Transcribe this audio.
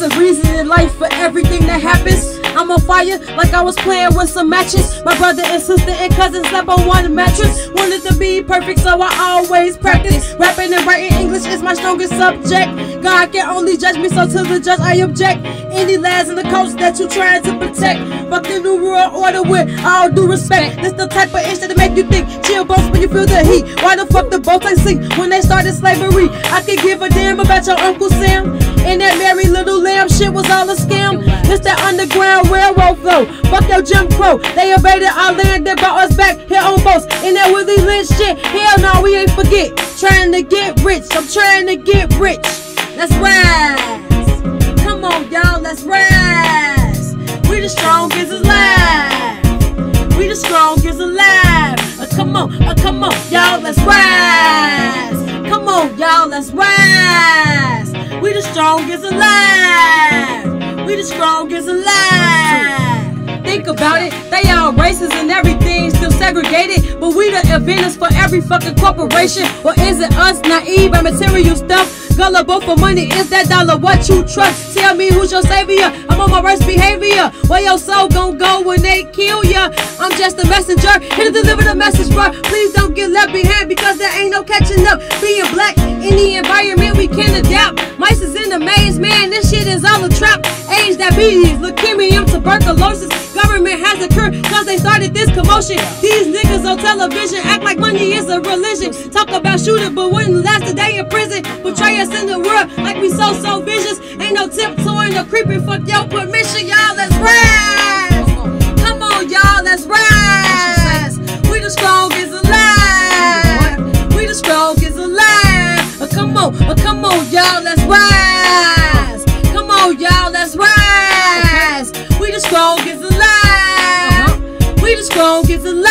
It's a reason in life for everything that happens. I'm on fire like I was playing with some matches. My brother and sister and cousins slept on one mattress. Wanted to be perfect, so I always practice. Rapping and writing English is my strongest subject. God can only judge me, so to the judge I object. Any lads in the coast that you trying to protect, fuck the new world order with all due respect. This the type of ish that'll make you think. Chill boats when you feel the heat. Why the fuck the boats ain't sink when they started slavery? I could give a damn about your Uncle Sam. And that Mary Little Lamb shit was all a scam. It's that underground railroad flow. Fuck your Jim Crow. They invaded our land and brought us back here on boats. And that Willie Lynch shit, hell no, we ain't forget. Trying to get rich, I'm trying to get rich. Let's rise. Come on, y'all, let's rise. We the strongest alive. We the strongest alive. Come on, y'all, let's rise. Come on, y'all, let's rise. We the strongest alive. We the strongest alive. Think about it, they all racist and everything still segregated, but we the inventors for every fucking corporation. Or is it us naive by material stuff? Gullible for money, is that dollar what you trust? Tell me who's your savior, I'm on my worst behavior. Where your soul gon' go when they kill ya? I'm just a messenger, here to deliver the message, bro. Please don't get left behind because there ain't no catching up. Being black in the environment we can adapt. Mice is in the maze, man, this shit is all a trap. AIDS, diabetes, leukemia, tuberculosis. Government has a cure cause they started this commotion. These niggas on television act like money is a religion. Talk about shooting but wouldn't last a day in prison. Betray us in the world like we so vicious. Ain't no tiptoeing or creeping, fuck your permission. Y'all, let's rise. Come on, y'all, let's rise. We the strongest alive. We the strongest alive. Come on, y'all, let's rise. Come on, y'all, let's rise. We the strongest alive. We the strongest alive.